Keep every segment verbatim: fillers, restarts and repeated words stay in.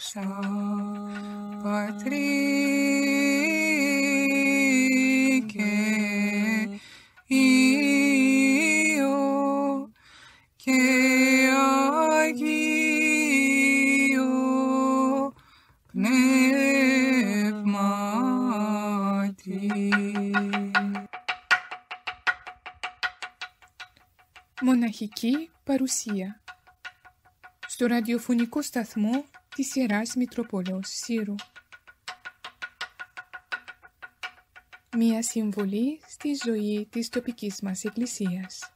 δόξα Πατρί και Υιό και Αγίο Πνεύματι. Μοναχική παρουσία στο ραδιοφωνικό σταθμό της Ιεράς Μητροπόλεως Σύρου. Μία συμβολή στη ζωή της τοπικής μας εκκλησίας.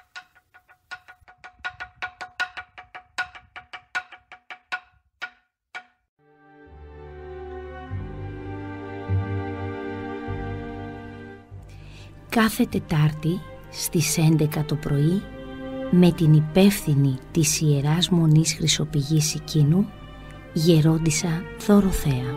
Κάθε Τετάρτη στις έντεκα το πρωί, με την υπεύθυνη της Ιεράς Μονής Χρυσοπηγής Οικίνου, Γερόντισσα Δωροθέα.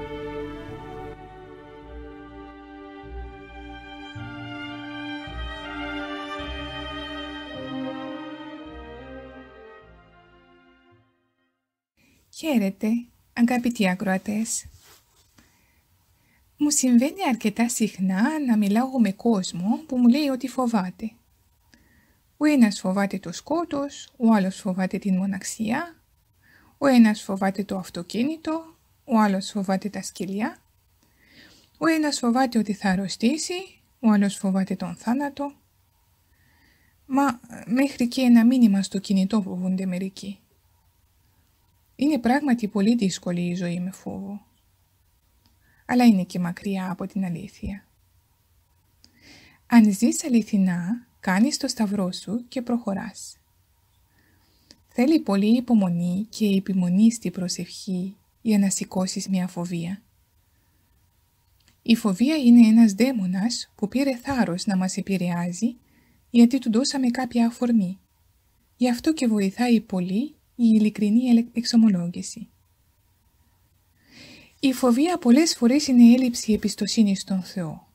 Χαίρετε, αγαπητοί ακροατές. Μου συμβαίνει αρκετά συχνά να μιλάω με κόσμο που μου λέει ότι φοβάται. Ο ένας φοβάται το σκότος, ο άλλος φοβάται την μοναξιά, ο ένας φοβάται το αυτοκίνητο, ο άλλος φοβάται τα σκυλιά, ο ένας φοβάται ότι θα αρρωστήσει, ο άλλος φοβάται τον θάνατο. Μα μέχρι και ένα μήνυμα στο κινητό φοβούνται μερικοί. Είναι πράγματι πολύ δύσκολη η ζωή με φόβο, αλλά είναι και μακριά από την αλήθεια. Αν ζεις αληθινά, κάνεις το σταυρό σου και προχωράς. Θέλει πολύ υπομονή και επιμονή στη προσευχή για να σηκώσεις μια φοβία. Η φοβία είναι ένας δαίμονας που πήρε θάρρος να μας επηρεάζει γιατί του δώσαμε κάποια αφορμή. Γι' αυτό και βοηθάει πολύ η ειλικρινή εξομολόγηση. Η φοβία πολλές φορές είναι έλλειψη εμπιστοσύνης στον Θεό.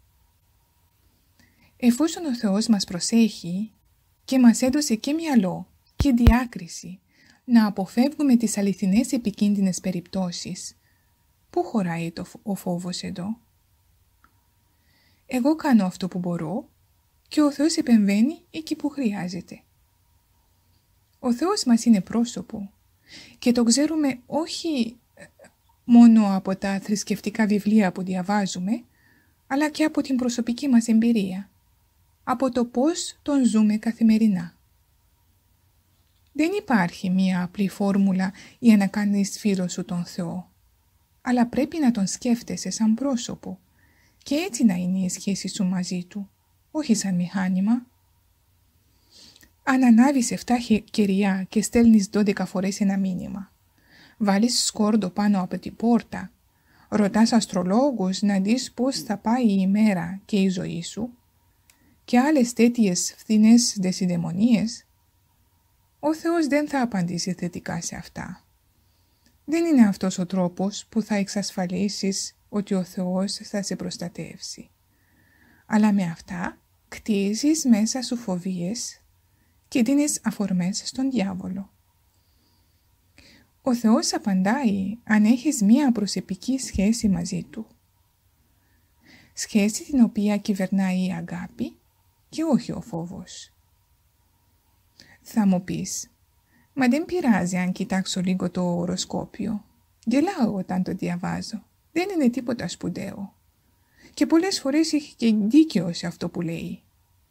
Εφόσον ο Θεός μας προσέχει και μας έδωσε και μυαλό και διάκριση να αποφεύγουμε τις αληθινές επικίνδυνες περιπτώσεις, πού χωράει το, ο φόβος εδώ? Εγώ κάνω αυτό που μπορώ και ο Θεός επεμβαίνει εκεί που χρειάζεται. Ο Θεός μας είναι πρόσωπο και το ξέρουμε όχι μόνο από τα θρησκευτικά βιβλία που διαβάζουμε, αλλά και από την προσωπική μας εμπειρία, από το πώς τον ζούμε καθημερινά. Δεν υπάρχει μία απλή φόρμουλα για να κάνεις φίλο σου τον Θεό, αλλά πρέπει να τον σκέφτεσαι σαν πρόσωπο και έτσι να είναι η σχέση σου μαζί του, όχι σαν μηχάνημα. Αν ανάβεις εφτά κεριά και στέλνεις δώδεκα φορές ένα μήνυμα, βάλεις σκόρδο πάνω από την πόρτα, ρωτάς αστρολόγους να δεις πώς θα πάει η ημέρα και η ζωή σου και άλλες τέτοιες φθηνές δεσιδαιμονίες, ο Θεός δεν θα απαντήσει θετικά σε αυτά. Δεν είναι αυτός ο τρόπος που θα εξασφαλίσεις ότι ο Θεός θα σε προστατεύσει. Αλλά με αυτά κτίζεις μέσα σου φοβίες και δίνεις αφορμές στον διάβολο. Ο Θεός απαντάει αν έχεις μία προσωπική σχέση μαζί Του. Σχέση την οποία κυβερνάει η αγάπη και όχι ο φόβος. Θα μου πεις, μα δεν πειράζει αν κοιτάξω λίγο το οροσκόπιο. Γελάω όταν το διαβάζω. Δεν είναι τίποτα σπουδαίο. Και πολλές φορές έχει και δίκιο σε αυτό που λέει.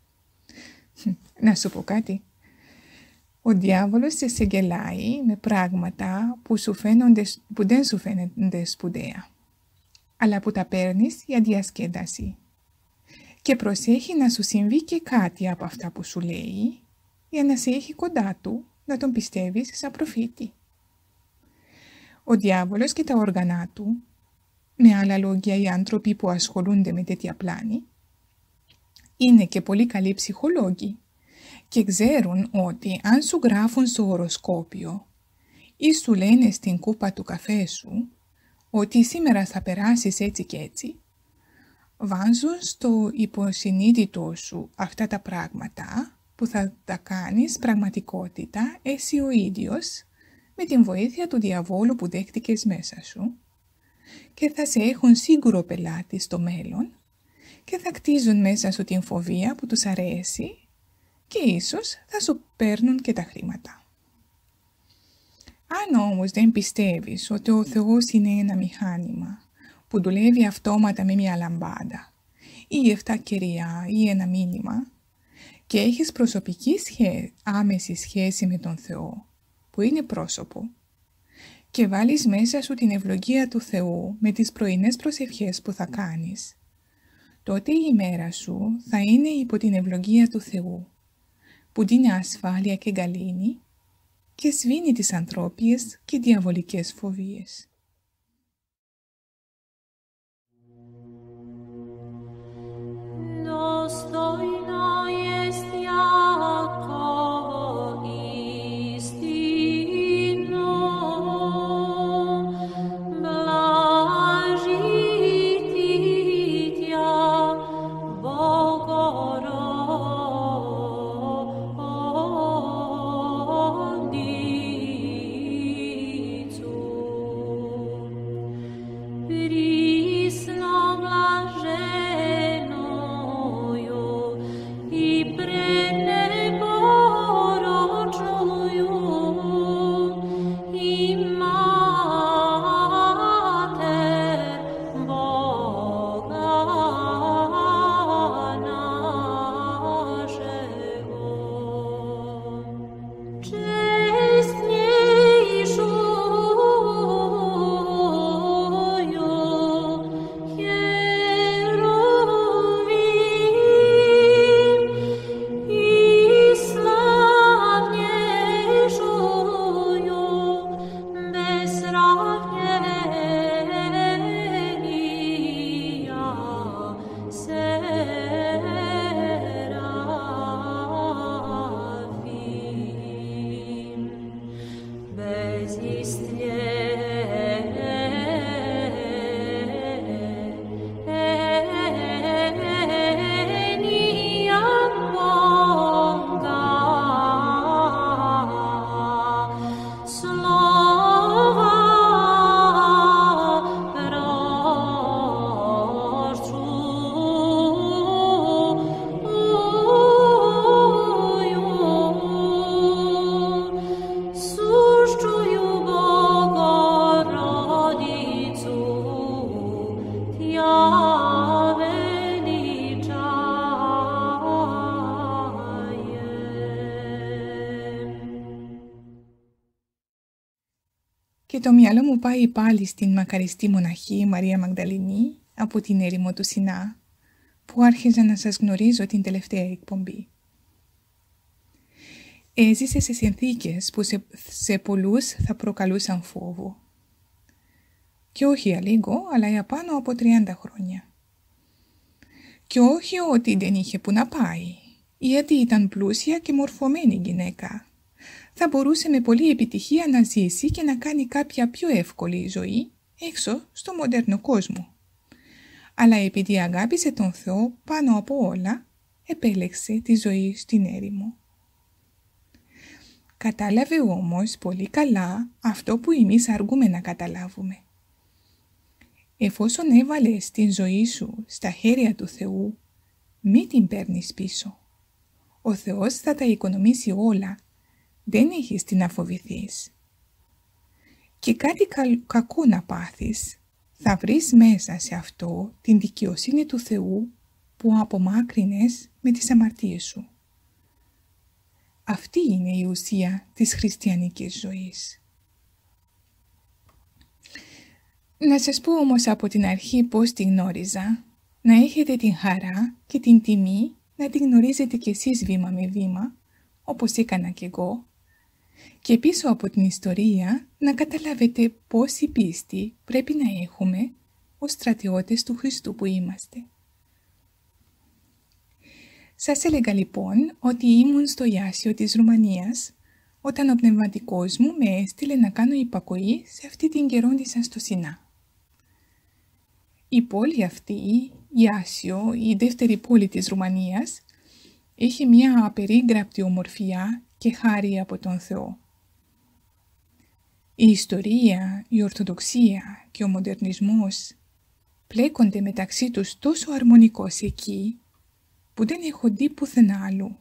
Να σου πω κάτι. Ο διάβολος σε σεγγελάει με πράγματα που, σου φαίνονται, που δεν σου φαίνονται σπουδαία, αλλά που τα παίρνεις για διασκέδαση. Και προσέχει να σου συμβεί και κάτι από αυτά που σου λέει, για να σε έχει κοντά του, να τον πιστεύεις σαν προφήτη. Ο διάβολος και τα όργανα του, με άλλα λόγια οι άνθρωποι που ασχολούνται με τέτοια πλάνη, είναι και πολύ καλοί ψυχολόγοι και ξέρουν ότι αν σου γράφουν στο οροσκόπιο ή σου λένε στην κούπα του καφέ σου ότι σήμερα θα περάσεις έτσι και έτσι, βάζουν στο υποσυνείδητο σου αυτά τα πράγματα που θα τα κάνεις πραγματικότητα εσύ ο ίδιος με την βοήθεια του διαβόλου που δέχτηκες μέσα σου και θα σε έχουν σίγουρο πελάτη στο μέλλον και θα κτίζουν μέσα σου την φοβία που τους αρέσει και ίσως θα σου παίρνουν και τα χρήματα. Αν όμως δεν πιστεύεις ότι ο Θεός είναι ένα μηχάνημα που δουλεύει αυτόματα με μια λαμπάδα ή εφτά κεριά ή ένα μήνυμα και έχεις προσωπική σχέ... άμεση σχέση με τον Θεό που είναι πρόσωπο και βάλεις μέσα σου την ευλογία του Θεού με τις πρωινές προσευχές που θα κάνεις, τότε η μέρα σου θα είναι υπό την ευλογία του Θεού που δίνει ασφάλεια και γαλήνη και σβήνει τις ανθρώπιες και διαβολικές φοβίες. Και το μυαλό μου πάει πάλι στην μακαριστή μοναχή Μαρία Μαγδαληνή από την έρημο του Σινά, που άρχιζα να σας γνωρίζω την τελευταία εκπομπή. Έζησε σε συνθήκες που σε, σε πολλούς θα προκαλούσαν φόβο. Και όχι για λίγο, αλλά για πάνω από τριάντα χρόνια. Και όχι ότι δεν είχε που να πάει, γιατί ήταν πλούσια και μορφωμένη γυναίκα. Θα μπορούσε με πολλή επιτυχία να ζήσει και να κάνει κάποια πιο εύκολη ζωή έξω στο μοντέρνο κόσμο. Αλλά επειδή αγάπησε τον Θεό πάνω από όλα, επέλεξε τη ζωή στην έρημο. Κατάλαβε όμως πολύ καλά αυτό που εμείς αργούμε να καταλάβουμε. Εφόσον έβαλες την ζωή σου στα χέρια του Θεού, μη την παίρνεις πίσω. Ο Θεός θα τα οικονομήσει όλα. Δεν έχεις τι να φοβηθείς. Και κάτι κακό να πάθεις, θα βρεις μέσα σε αυτό την δικαιοσύνη του Θεού που απομάκρυνες με τις αμαρτίες σου. Αυτή είναι η ουσία της χριστιανικής ζωής. Να σας πω όμως από την αρχή πώς τη γνώριζα, να έχετε την χαρά και την τιμή να τη γνωρίζετε κι εσείς βήμα με βήμα, όπως έκανα κι εγώ, και πίσω από την ιστορία να καταλάβετε πόση πίστη πρέπει να έχουμε ως στρατιώτες του Χριστού που είμαστε. Σας έλεγα λοιπόν ότι ήμουν στο Ιάσιο της Ρουμανίας όταν ο πνευματικός μου με έστειλε να κάνω υπακοή σε αυτή την γερόντισσα στο Σινά. Η πόλη αυτή, Ιάσιο, η δεύτερη πόλη της Ρουμανίας, έχει μια απερίγραπτη ομορφιά και χάρη από τον Θεό. Η ιστορία, η ορθοδοξία και ο μοντερνισμός πλέκονται μεταξύ τους τόσο αρμονικώς εκεί που δεν έχω δει πουθενά αλλού.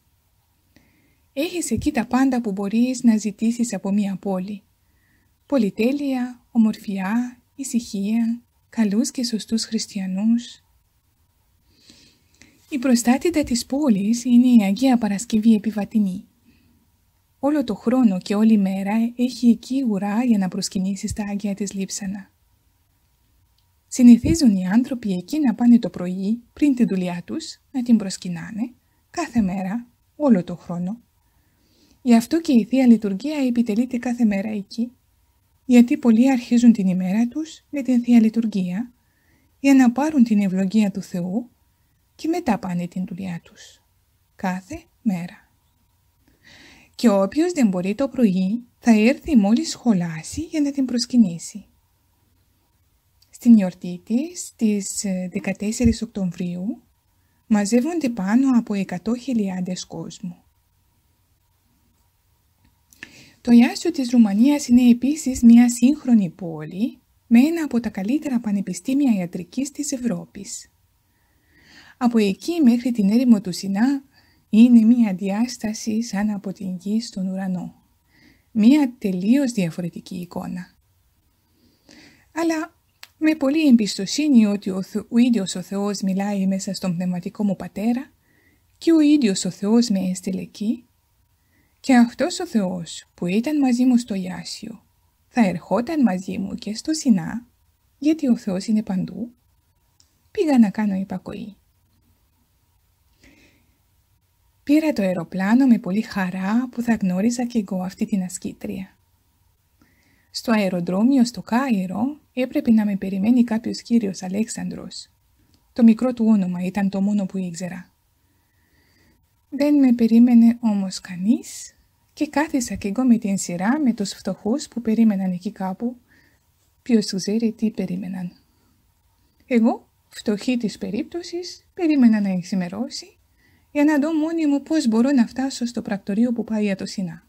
Έχεις εκεί τα πάντα που μπορείς να ζητήσεις από μια πόλη. Πολυτέλεια, ομορφιά, ησυχία, καλούς και σωστούς χριστιανούς. Η προστάτητα της πόλης είναι η Αγία Παρασκευή επιβατινή. Όλο το χρόνο και όλη μέρα έχει εκεί ουρά για να προσκυνήσει στα Άγια της Λείψανα. Συνηθίζουν οι άνθρωποι εκεί να πάνε το πρωί πριν τη δουλειά τους να την προσκυνάνε κάθε μέρα, όλο το χρόνο. Γι' αυτό και η Θεία Λειτουργία επιτελείται κάθε μέρα εκεί, γιατί πολλοί αρχίζουν την ημέρα τους με την Θεία Λειτουργία για να πάρουν την ευλογία του Θεού και μετά πάνε την δουλειά τους, κάθε μέρα. Και όποιος δεν μπορεί το πρωί θα έρθει μόλις σχολάσει για να την προσκυνήσει. Στην γιορτή της, στις δεκατέσσερις Οκτωβρίου, μαζεύονται πάνω από εκατό χιλιάδες κόσμου. Το Ιάσιο της Ρουμανίας είναι επίσης μια σύγχρονη πόλη με ένα από τα καλύτερα πανεπιστήμια ιατρικής της Ευρώπης. Από εκεί μέχρι την έρημο του Σινά είναι μια διάσταση σαν από την γη στον ουρανό. Μια τελείως διαφορετική εικόνα. Αλλά με πολλή εμπιστοσύνη ότι ο, Θε... ο ίδιος ο Θεός μιλάει μέσα στον πνευματικό μου πατέρα και ο ίδιος ο Θεός με έστειλε εκεί, και αυτός ο Θεός που ήταν μαζί μου στο Ιάσιο θα ερχόταν μαζί μου και στο Σινά, γιατί ο Θεός είναι παντού, πήγα να κάνω υπακοή. Πήρα το αεροπλάνο με πολύ χαρά που θα γνώριζα και εγώ αυτή την ασκήτρια. Στο αεροδρόμιο στο Κάιρο έπρεπε να με περιμένει κάποιος κύριος Αλέξανδρος. Το μικρό του όνομα ήταν το μόνο που ήξερα. Δεν με περίμενε όμως κανείς και κάθισα κι εγώ με την σειρά με τους φτωχούς που περίμεναν εκεί κάπου. Ποιος ξέρει τι περίμεναν. Εγώ, φτωχή της περίπτωσης, περίμενα να εξημερώσει για να δω μόνη μου πώς μπορώ να φτάσω στο πρακτορείο που πάει για το Σινά.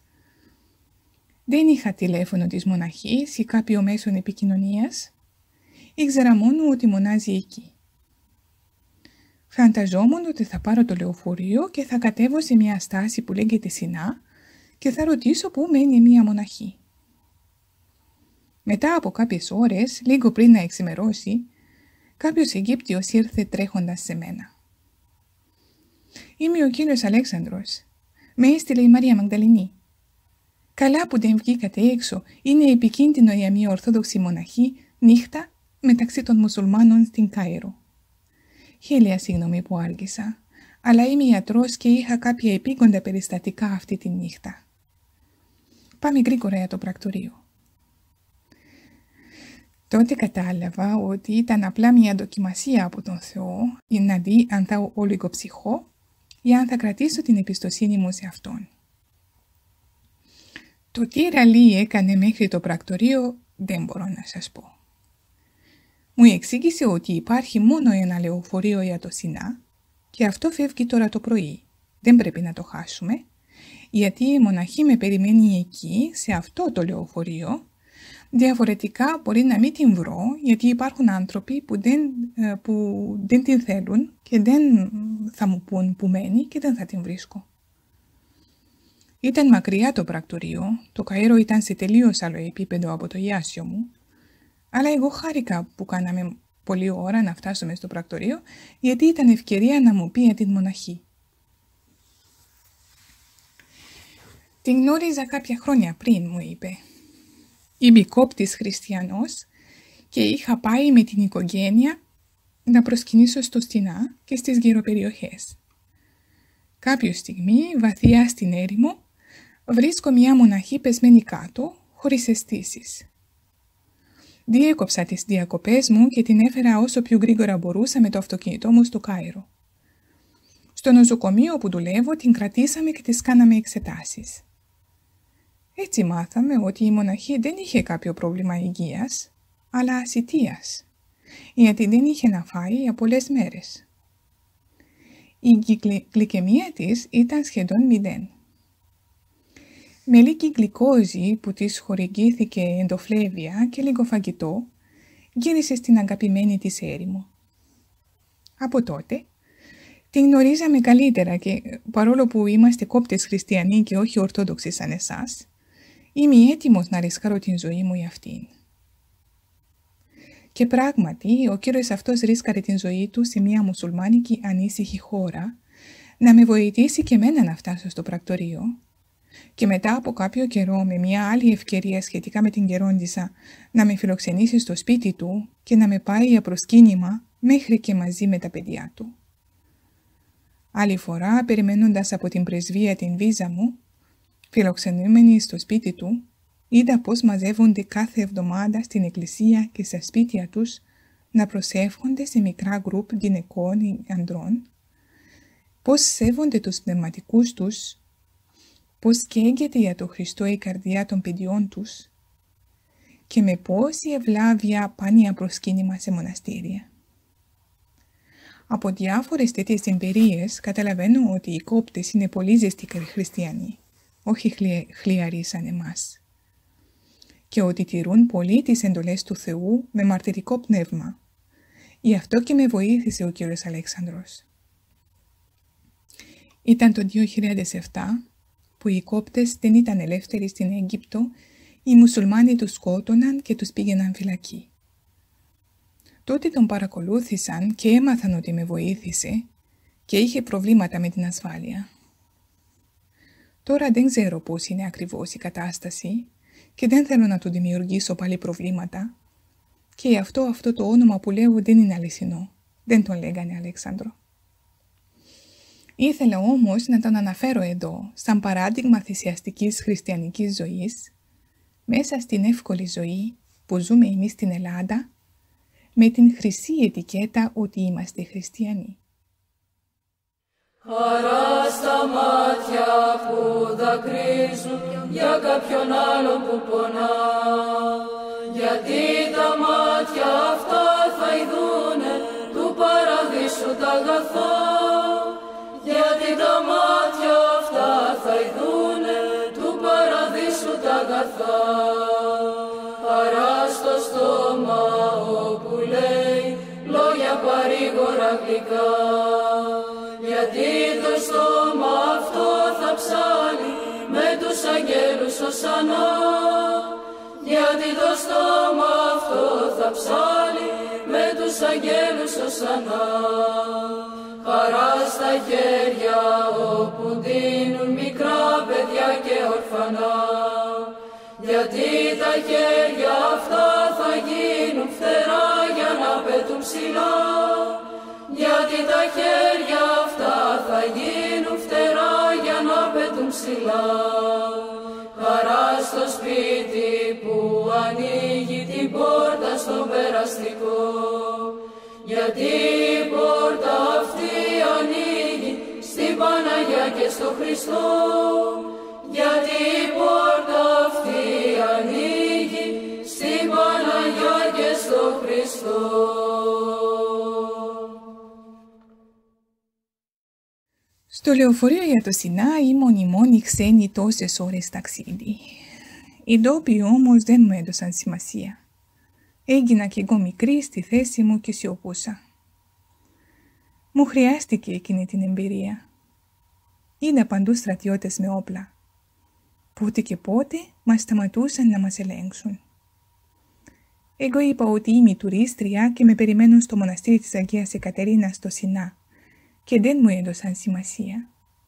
Δεν είχα τηλέφωνο της μοναχής ή κάποιο μέσον επικοινωνίας. Ήξερα μόνο ότι μονάζει εκεί. Φανταζόμουν ότι θα πάρω το λεωφορείο και θα κατέβω σε μια στάση που λέγεται Σινά και θα ρωτήσω πού μένει μια μοναχή. Μετά από κάποιες ώρες, λίγο πριν να εξημερώσει, κάποιος Αιγύπτιος ήρθε τρέχοντας σε μένα. «Είμαι ο κύριος Αλέξανδρος. Με έστειλε η Μαρία Μαγδαληνή. Καλά που δεν βγήκατε έξω, είναι επικίνδυνο για μια ορθόδοξη μοναχή νύχτα μεταξύ των μουσουλμάνων στην Κάιρο. Χίλια συγγνώμη που άργησα, αλλά είμαι ιατρός και είχα κάποια επίγοντα περιστατικά αυτή τη νύχτα. Πάμε γρήγορα για το πρακτορείο». Τότε κατάλαβα ότι ήταν απλά μια δοκιμασία από τον Θεό για να δει αν θα ολιγοψυχώ ή αν θα κρατήσω την εμπιστοσύνη μου σε Αυτόν. Το τι ραλί έκανε μέχρι το πρακτορείο δεν μπορώ να σας πω. Μου εξήγησε ότι υπάρχει μόνο ένα λεωφορείο για το Σινά και αυτό φεύγει τώρα το πρωί. Δεν πρέπει να το χάσουμε, γιατί η μοναχή με περιμένει εκεί, σε αυτό το λεωφορείο. Διαφορετικά μπορεί να μην την βρω, γιατί υπάρχουν άνθρωποι που δεν, που δεν την θέλουν και δεν θα μου πούν που μένει και δεν θα την βρίσκω. Ήταν μακριά το πρακτορείο, το Καΐρο ήταν σε τελείως άλλο επίπεδο από το Ιάσιο μου, αλλά εγώ χάρηκα που κάναμε πολλή ώρα να φτάσουμε στο πρακτορείο, γιατί ήταν ευκαιρία να μου πει για την μοναχή. Την γνώριζα κάποια χρόνια πριν, μου είπε. Είμαι κόπτης χριστιανός και είχα πάει με την οικογένεια να προσκυνήσω στο Σινά και στις γύρω περιοχές. Κάποια στιγμή, βαθιά στην έρημο, βρίσκω μια μοναχή πεσμένη κάτω, χωρίς αισθήσεις. Διέκοψα τις διακοπές μου και την έφερα όσο πιο γρήγορα μπορούσα με το αυτοκίνητό μου στο Κάιρο. Στο νοσοκομείο που δουλεύω την κρατήσαμε και της κάναμε εξετάσεις. Έτσι μάθαμε ότι η μοναχή δεν είχε κάποιο πρόβλημα υγείας, αλλά ασιτείας, γιατί δεν είχε να φάει για πολλές μέρες. Η γλυκαιμία της ήταν σχεδόν μηδέν. με λίγη γλυκόζη που της χορηγήθηκε εντοφλέβεια και λίγο φαγητό, γύρισε στην αγαπημένη της έρημο. Από τότε, την γνωρίζαμε καλύτερα και παρόλο που είμαστε κόπτες χριστιανοί και όχι ορθόδοξοι σαν εσάς, είμαι έτοιμος να ρισκάρω την ζωή μου για αυτήν. Και πράγματι, ο κύριος αυτός ρίσκαρε την ζωή του σε μια μουσουλμάνικη ανήσυχη χώρα, να με βοηθήσει και εμένα να φτάσω στο πρακτορείο, και μετά από κάποιο καιρό με μια άλλη ευκαιρία σχετικά με την γερόντισσα να με φιλοξενήσει στο σπίτι του και να με πάει για προσκύνημα μέχρι και μαζί με τα παιδιά του. Άλλη φορά, περιμένοντας από την πρεσβεία την βίζα μου, φιλοξενούμενοι στο σπίτι του, είδα πώς μαζεύονται κάθε εβδομάδα στην εκκλησία και στα σπίτια τους να προσεύχονται σε μικρά γκρουπ γυναικών ή ανδρών, πώς σέβονται τους πνευματικούς τους, πώς καίγεται για το Χριστό η καρδιά των παιδιών τους και με πόση ευλάβεια πάνε για προσκύνημα σε μοναστήρια. Από διάφορες τέτοιες εμπειρίες καταλαβαίνω ότι οι κόπτες είναι πολύ ζεστοί χριστιανοί, όχι χλιαροί σαν εμάς, και ότι τηρούν πολύ τις εντολές του Θεού με μαρτυρικό πνεύμα. Γι' αυτό και με βοήθησε ο κύριος Αλέξανδρος. Ήταν το δύο χιλιάδες επτά που οι κόπτες δεν ήταν ελεύθεροι στην Αίγυπτο, οι μουσουλμάνοι τους σκότωναν και τους πήγαιναν φυλακή. Τότε τον παρακολούθησαν και έμαθαν ότι με βοήθησε και είχε προβλήματα με την ασφάλεια. Τώρα δεν ξέρω πώς είναι ακριβώς η κατάσταση και δεν θέλω να του δημιουργήσω πάλι προβλήματα και γι' αυτό αυτό το όνομα που λέω δεν είναι αληθινό. Δεν τον λέγανε Αλέξανδρο. Ήθελα όμως να τον αναφέρω εδώ σαν παράδειγμα θυσιαστικής χριστιανικής ζωής μέσα στην εύκολη ζωή που ζούμε εμείς στην Ελλάδα με την χρυσή ετικέτα ότι είμαστε χριστιανοί. Χαρά στα μάτια που δακρύζουν για κάποιον άλλον που πονά, γιατί τα μάτια αυτά θα ειδούνε του παραδείσου τα αγαθά, γιατί τα μάτια αυτά θα ειδούνε του παραδείσου τα αγαθά. Χαρά στο στόμα όπου λέει λόγια παρήγορα γλυκά, γιατί το στόμα αυτό θα ψάλει με τους αγγέλους οσανά, γιατί το στόμα αυτό θα ψάλει με τους αγγέλους οσανά. Χαρά στα χέρια όπου δίνουν μικρά παιδιά και ορφανά, γιατί τα χέρια αυτά θα γίνουν φτερά για να πετούν ψηλά, γιατί τα χέρια αυτά θα γίνουν φτερά για να πετούν ψηλά. Χαρά στο σπίτι που ανοίγει την πόρτα στον περαστικό, γιατί η πόρτα αυτή ανοίγει στην Παναγιά και στο Χριστό, γιατί η πόρτα αυτή ανοίγει στην Παναγιά και στο Χριστό. Στο λεωφορείο για το Σινά ήμουν η μόνη ξένη τόσες ώρες ταξίδι. Οι ντόπιοι όμως δεν μου έδωσαν σημασία. Έγινα κι εγώ μικρή στη θέση μου και σιωπούσα. Μου χρειάστηκε εκείνη την εμπειρία. Είδα παντού στρατιώτες με όπλα. Πότε και πότε μας σταματούσαν να μας ελέγξουν. Εγώ είπα ότι είμαι τουρίστρια και με περιμένουν στο μοναστήρι της Αγίας Εκατερίνας στο Σινά και δεν μου έδωσαν σημασία.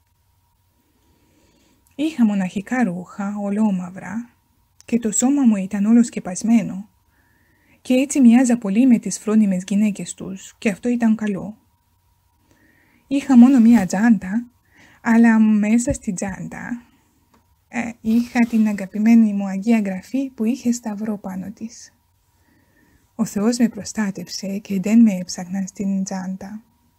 Είχα μοναχικά ρούχα, ολόμαυρα και το σώμα μου ήταν όλο σκεπασμένο και έτσι μοιάζα πολύ με τις φρόνιμες γυναίκες τους και αυτό ήταν καλό. Είχα μόνο μία τζάντα, αλλά μέσα στη τζάντα ε, είχα την αγαπημένη μου Αγία Γραφή που είχε σταυρό πάνω της. Ο Θεός με προστάτευσε και δεν με έψαχναν στην τζάντα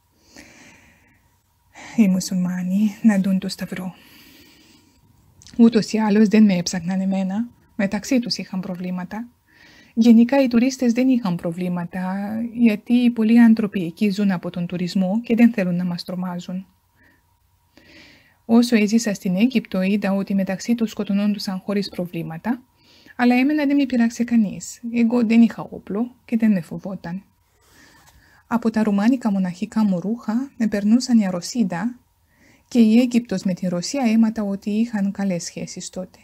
οι μουσουλμάνοι να δουν το σταυρό. Ούτως ή άλλως δεν με έψαχναν εμένα, μεταξύ τους είχαν προβλήματα. Γενικά οι τουρίστες δεν είχαν προβλήματα, γιατί πολλοί άνθρωποι εκεί ζουν από τον τουρισμό και δεν θέλουν να μας τρομάζουν. Όσο έζησα στην Αίγυπτο είδα ότι μεταξύ τους σκοτωνόντουσαν χωρίς προβλήματα, αλλά εμένα δεν με πειράξε κανείς. Εγώ δεν είχα όπλο και δεν με φοβόταν. Από τα ρουμάνικα μοναχικά μου ρούχα με περνούσαν η Αρωσίδα και η Αίγυπτος με τη Ρωσία έμαθα ότι είχαν καλές σχέσεις τότε.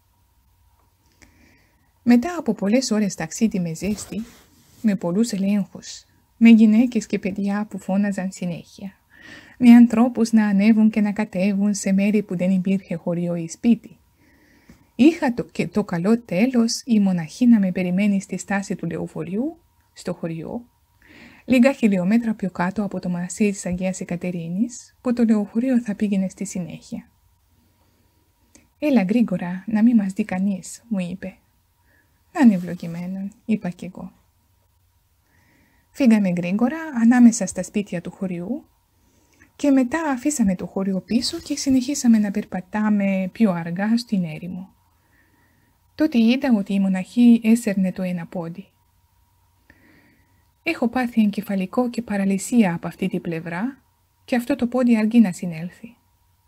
Μετά από πολλές ώρες ταξίδι με ζέστη, με πολλούς ελέγχους, με γυναίκες και παιδιά που φώναζαν συνέχεια, με ανθρώπους να ανέβουν και να κατέβουν σε μέρη που δεν υπήρχε χωριό ή σπίτι, είχα το, και το καλό τέλος η μοναχή να με περιμένει στη στάση του λεωφορείου, στο χωριό, λίγα χιλιόμετρα πιο κάτω από το μοναστήρι της Αγίας Εκατερίνης, που το λεωφορείο θα πήγαινε στη συνέχεια. «Έλα γρήγορα, να μην μας δει κανείς», μου είπε. «Να είναι ευλογημένον», είπα κι εγώ. Φύγαμε γρήγορα ανάμεσα στα σπίτια του χωριού και μετά αφήσαμε το χωριό πίσω και συνεχίσαμε να περπατάμε πιο αργά στην έρημο. Τότε είδα ότι η μοναχή έσερνε το ένα πόδι. Έχω πάθει εγκεφαλικό και παραλυσία από αυτή την πλευρά και αυτό το πόδι αργεί να συνέλθει.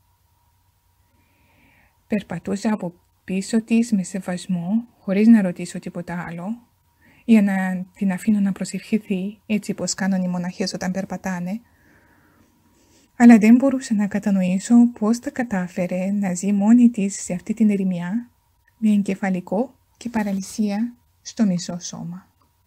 Περπατούσα από πίσω της με σεβασμό, χωρίς να ρωτήσω τίποτα άλλο, για να την αφήνω να προσευχηθεί, έτσι πως κάνουν οι μοναχές όταν περπατάνε, αλλά δεν μπορούσα να κατανοήσω πώς τα κατάφερε να ζει μόνη της σε αυτή την ερημιά, με εγκεφαλικό και παραλυσία στο μισό σώμα.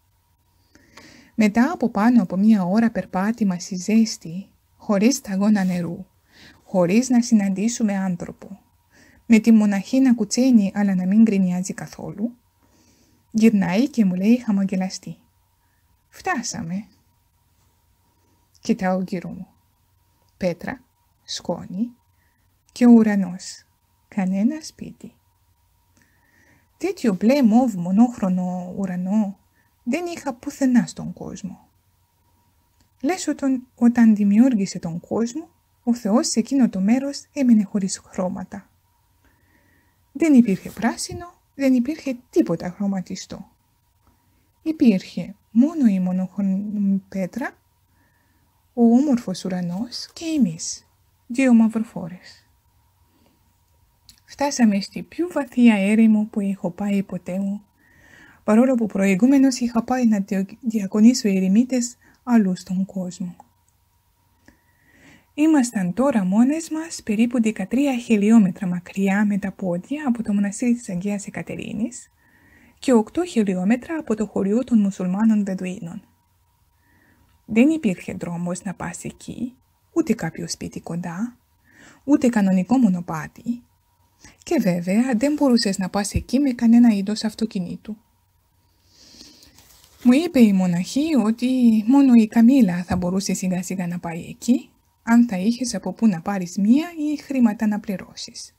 Μετά από πάνω από μία ώρα περπάτημα στη ζέστη, χωρίς σταγόνα νερού, χωρίς να συναντήσουμε άνθρωπο, με τη μοναχή να κουτσένει αλλά να μην γκρινιάζει καθόλου, γυρνάει και μου λέει χαμογελαστή: «Φτάσαμε». Κοιτάω γύρω μου. Πέτρα, σκόνη και ο ουρανός. Κανένα σπίτι. Τέτοιο μπλε μόβ μονόχρονο ουρανό δεν είχα πουθενά στον κόσμο. Λες όταν, όταν δημιούργησε τον κόσμο, ο Θεός σε εκείνο το μέρος έμενε χωρίς χρώματα. Δεν υπήρχε πράσινο, δεν υπήρχε τίποτα χρωματιστό. Υπήρχε μόνο η μονόχρονη πέτρα, ο όμορφος ουρανός και εμείς, δύο μαυροφόρες. Φτάσαμε στη πιο βαθιά έρημο που έχω πάει ποτέ μου, παρόλο που προηγούμενος είχα πάει να διακονήσω ερημίτες αλλού στον κόσμο. Ήμασταν τώρα μόνες μας περίπου δεκατρία χιλιόμετρα μακριά με τα πόδια από το μοναστήρι της Αγίας Εκατερίνης και οκτώ χιλιόμετρα από το χωριό των μουσουλμάνων Βεδουίνων. Δεν υπήρχε δρόμος να πας εκεί, ούτε κάποιο σπίτι κοντά, ούτε κανονικό μονοπάτι και βέβαια δεν μπορούσες να πας εκεί με κανένα είδος αυτοκινήτου. Μου είπε η μοναχή ότι μόνο η Καμίλα θα μπορούσε σιγά σιγά να πάει εκεί, αν θα είχες από πού να πάρεις μία ή χρήματα να πληρώσεις.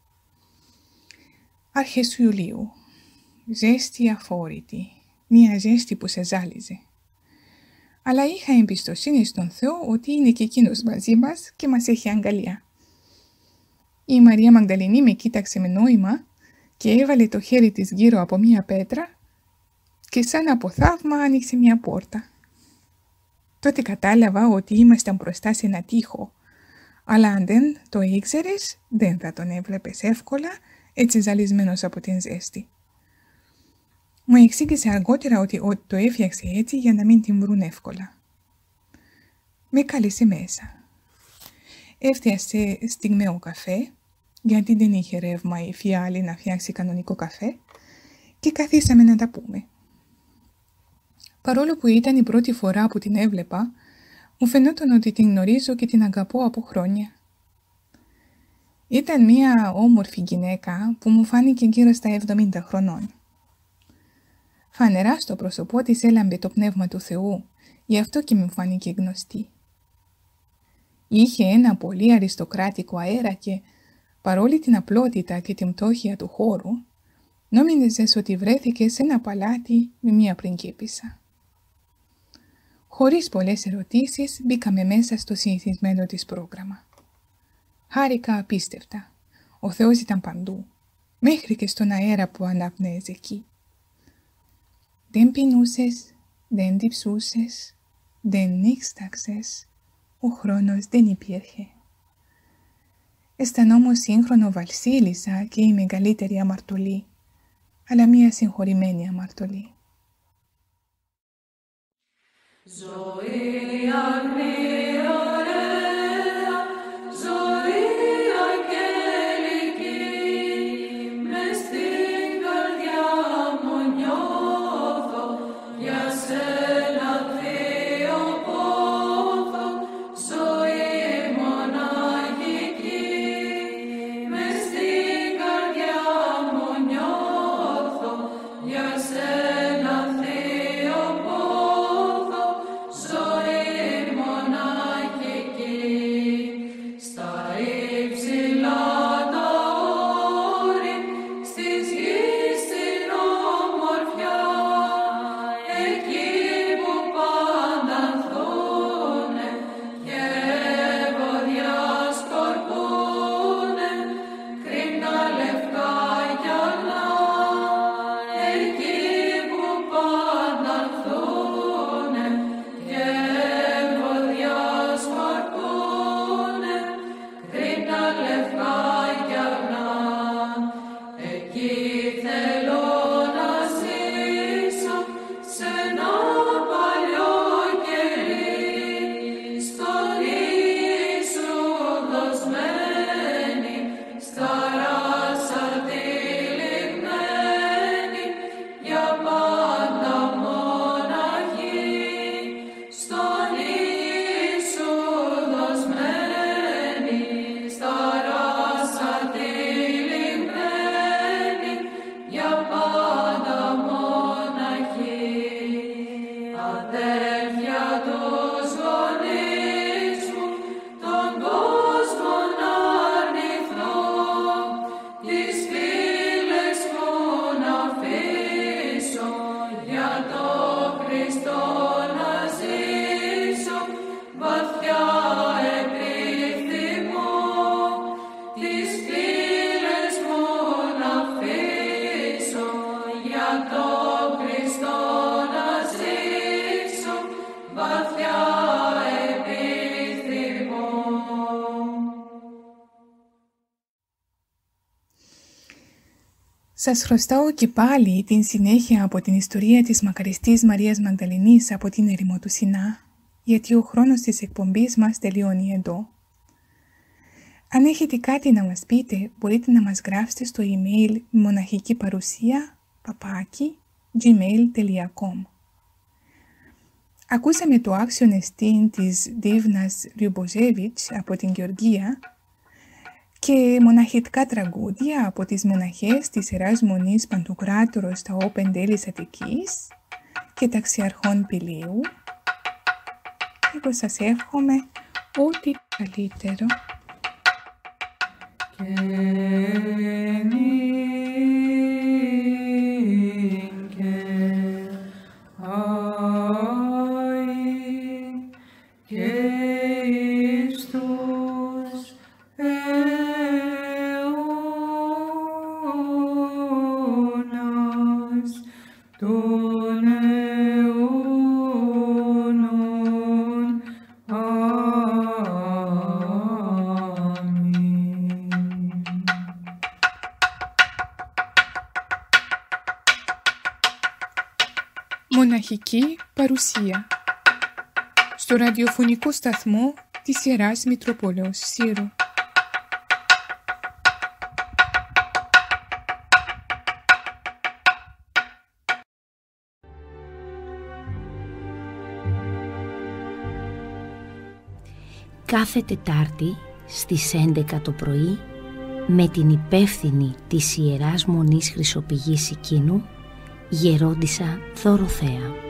Αρχές Ιουλίου. Ζέστη αφόρητη. Μία ζέστη που σε ζάλιζε. Αλλά είχα εμπιστοσύνη στον Θεό ότι είναι και εκείνος μαζί μας και μας έχει αγκαλιά. Η Μαρία Μαγδαληνή με κοίταξε με νόημα και έβαλε το χέρι της γύρω από μία πέτρα και σαν από θαύμα άνοιξε μία πόρτα. Τότε κατάλαβα ότι ήμασταν μπροστά σε ένα τοίχο, αλλά αν δεν το ήξερες, δεν θα τον έβλεπες εύκολα, έτσι ζαλισμένος από την ζέστη. Μου εξήγησε αργότερα ότι το έφτιαξε έτσι για να μην την βρουν εύκολα. Με κάλεσε μέσα. Έφτιασε στιγμαίο καφέ, γιατί δεν είχε ρεύμα η φιάλη να φτιάξει κανονικό καφέ, και καθίσαμε να τα πούμε. Παρόλο που ήταν η πρώτη φορά που την έβλεπα, μου φαινόταν ότι την γνωρίζω και την αγαπώ από χρόνια. Ήταν μια όμορφη γυναίκα που μου φάνηκε γύρω στα εβδομήντα χρονών. Φανερά στο πρόσωπό της έλαμπε το πνεύμα του Θεού, γι' αυτό και μου φάνηκε γνωστή. Είχε ένα πολύ αριστοκράτικο αέρα και, παρόλη την απλότητα και την πτώχεια του χώρου, νόμιζες ότι βρέθηκε σε ένα παλάτι με μια πριγκίπισσα. Χωρίς πολλές ερωτήσεις μπήκαμε μέσα στο συνηθισμένο της πρόγραμμα. Χάρηκα απίστευτα. Ο Θεός ήταν παντού, μέχρι και στον αέρα που αναπνέες εκεί. Δεν πεινούσες, δεν διψούσες, δεν νύχσταξες, ο χρόνος δεν υπήρχε. αισθανόμουν σύγχρονο Βασίλισσα και η μεγαλύτερη αμαρτωλή, αλλά μία συγχωρημένη αμαρτωλή. Ζωή αγνή ωραία, ζωή αγγελική, μες στην καρδιά μου νιώθω για σένα θείο πόθο, ζωή μοναχική, μες στην καρδιά μου νιώθω για σένα θείο πόθο, ζωή μοναχική. Στα υψηλά τα όρη, στις γης την ομορφιά, εκεί που πάντα ανθούνε και βοδιά σκορπούνε, κρυμνά λευκά κι αγνά, εκεί που πάντα ανθούνε και βοδιά σκορπούνε, κρυμνά λευκά κι αγνά. Εκεί θέλω να ζήσω σε ένα παλιό κερί, στον Ιησού δοσμένη, στα ράσα τυλιγμένη, για πάντα μοναχή. Στον Ιησού δοσμένη, στα ράσα τυλιγμένη, για πάντα μοναχή. Αδέλφια τους γονείς μου, τον κόσμο να αρνηθώ, τις φίλες μου να αφήσω, για το Χριστό να ζήσω, βαθιά επιθυμώ. Τις φίλες μου να αφήσω, για το Χριστό να ζήσω, βαθιά επιθυμώ. Σας χρωστάω και πάλι την συνέχεια από την ιστορία της μακαριστής Μαρίας Μαγδαληνής από την ερημό του Σινά, γιατί ο χρόνος της εκπομπής μας τελειώνει εδώ. Αν έχετε κάτι να μας πείτε, μπορείτε να μας γράψετε στο email μοναχική παρουσία παπάκι gmail τελεία com. Ακούσαμε το άξιον εστίν της Δίβνας Ριουποζέβιτς από την Γεωργία και μοναχητικά τραγούδια από τις μοναχές της Ιεράς Μονής Παντοκράτορος στα Όπεν Τέλης Αττικής και ταξιαρχών Πηλίου. Εγώ σας εύχομαι ό,τι καλύτερο. Μοναχική παρουσία στο ραδιοφωνικό σταθμό της Ιεράς Μητροπόλεως Σύρου. Κάθε Τετάρτη στις έντεκα το πρωί με την υπεύθυνη της Ιεράς Μονής Χρυσοπηγής Οικίνου, Γερόντισσα Δωροθέα.